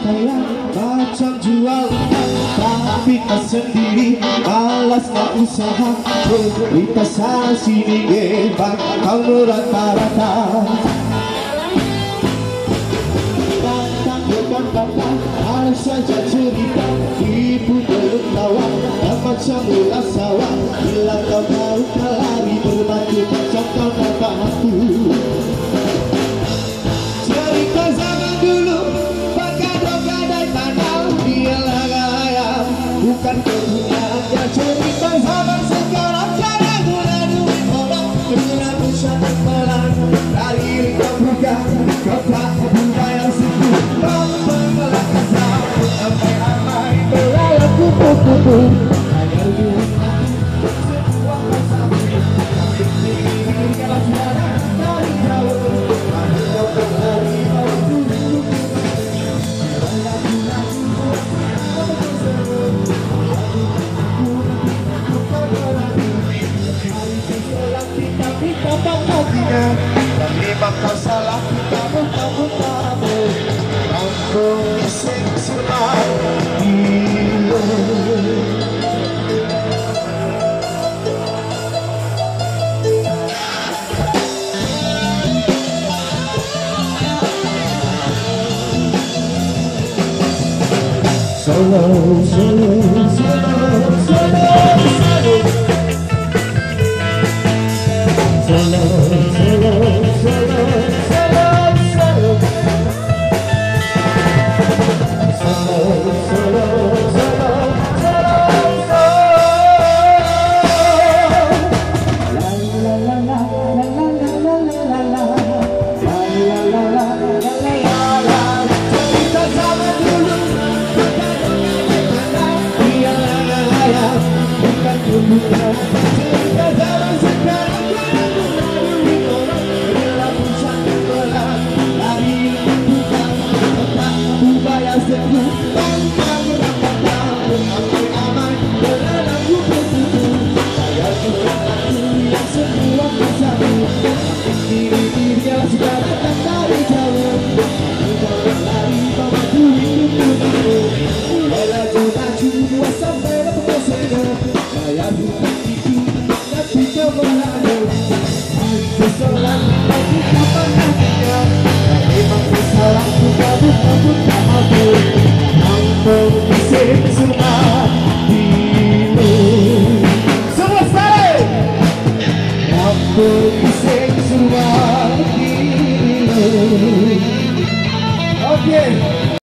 kaya macam jual ikan, tapi kau sendiri malas gak usaha. Cerita sana sini gebang kau merata-rata. Harus saja cerita ibu belum tawa macam ulas sawah. Bila kau tahu kau lari berbatu macam kau dapat aku. Cerita zaman dulu bergadang-gadang tanah dialah gaya bukan kepunyaannya. Cerita zaman sekarang jarang guna duit orang guna pusat pelan dari kau bukan kau tak membayar suku. Tapi bakal salah kita muntah-muntah kampung sing sulam gila. Solo, solo, solo, solo, solo, Okay.